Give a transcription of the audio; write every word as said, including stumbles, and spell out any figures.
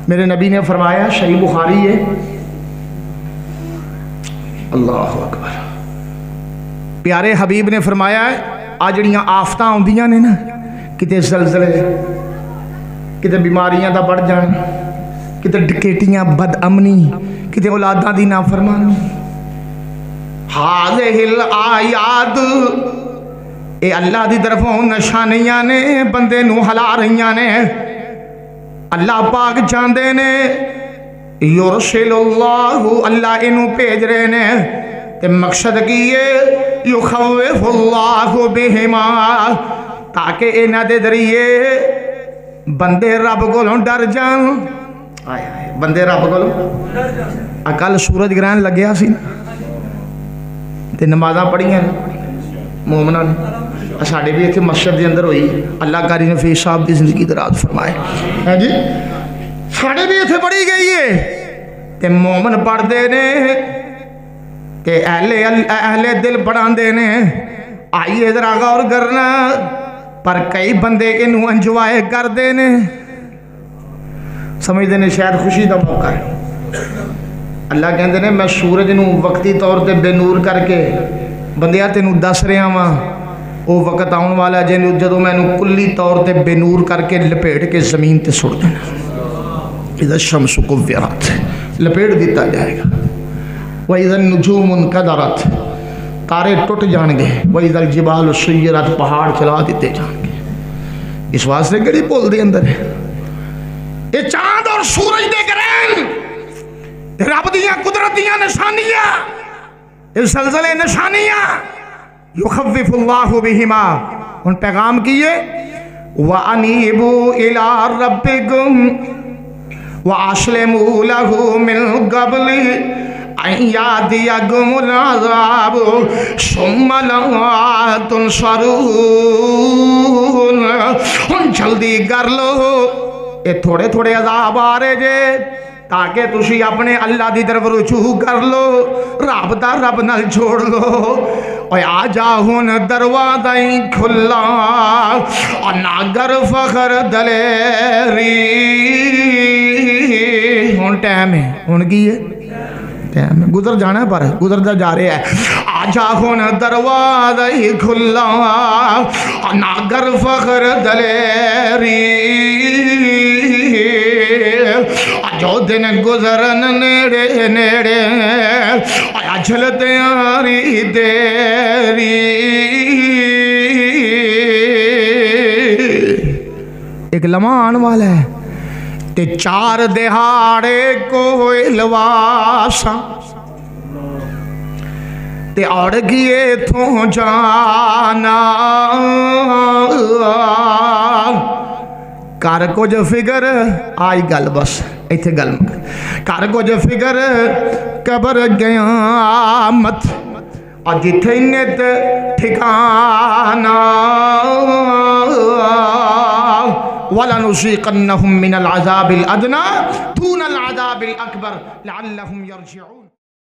میرے نبی نے فرمایا، صحیح بخاری ہے، اللہ اکبر، پیارے حبیب نے فرمایا آ جڑیاں آفتاں آندیاں نے نا، کتے زلزلے، کتے بیماریاں دا بڑھ جان، کتے ڈکیٹیاں، بد امنی، کتے اولاداں دی نافرمانی، ہاذہ الآیات، اے اللہ دی طرفوں نشانیاں نے بندے نو ہلا رہیاں نے۔ اللہ پاک چاندے نے یرسل اللہ، اللہ انو بھیج رہے نے، تے مقصد کیے یخوف اللہ بہما، تاکہ انہاں دے ذریعے بندے رب کولوں ڈر جان۔ آئے آئے بندے رب کولوں اکل سورج گرہن لگیا سی تے نمازاں پڑھیاں مومناں نے، ساڈے بھی اتنے مسجد دے اندر ہوئی، اللہ کاری نے فیض صاحب دی زندگی دراز فرمائے، ہاں جی ساڈے بھی اتنے پڑھی گئی ہے تے مومن پڑھ دے نے تے اہل اہل دل پڑھان دے نے۔ آئیے ذرا غور کرنا، پر کئی بندے انہوں انجوائے کر دے نے، سمجھ دے نے شاید خوشی دا موقع ہے۔ اللہ کہندے نے میں سورج نو وقتی طور تے بے نور کر کے بندیاں تینوں دس رہا وا، وہ وقت آن والا جن جدوں میں نو کلی طور تے بے نور کر کے لپیٹ کے زمین تے سڑ دینا، اذا الشمس کورت، لپیٹ دیتا جائے گا، وَإِذَا النُّجُومُ انْكَدَرَتْ، تارے ٹوٹ جان گے، وَإِذَا الْجِبَالُ سُيِّرَتْ، پہاڑ چلا دیتے جان گے۔ اس واسطے کڑی بول دے اندر ہے یہ چاند اور سورج دے گرہن رب دیاں قدرت دیاں نشانیاں، اس زلزلے نشانیاں، یخوف اللہ بہما، ان پیغام کیے وَأَنِيبُوا إِلَىٰ رَبِّكُمْ وَأَسْلِمُوا لَهُ مِنْ قَبْلِ أَنْ يَأْتِيَكُمُ الْعَذَابُ ثُمَّ لَا تُنصَرُونَ، جلدی کر لو، اے تھوڑے تھوڑے عذاب آ رہے جے تاکہ تسی اپنے اللہ دی طرف رجوع کر لو، رابطہ رب نال چھوڑ لو۔ اور آ جاہن دروازیں کھلا اور ناگر فخر دلیری، ہون ٹائم ہے، ہون کی ہے ٹائم ہے، گزر جانا ہے پر گزرتا جا رہے ہیں۔ آ جاہن دروازیں کھلا اور ناگر فخر دلیری، جو دن گزرن نیڑے نیڑے آیا جھلتے آری دیری۔ ایک لمحہ آن والا ہے تے چار دہاڑے کو لواسا تے اڑ گئے تھو جانا، کر کچھ فکر، آئی گل بس ایتھے گل مکر، کر کچھ فکر قبر قیامت اور جتھے نیت ٹھکانا، وَلَنُذِيقَنَّهُم مِّنَ الْعَذَابِ الْأَدْنَىٰ دُونَ الْعَذَابِ الْأَكْبَرِ لَعَلَّهُمْ يَرْجِعُونَ۔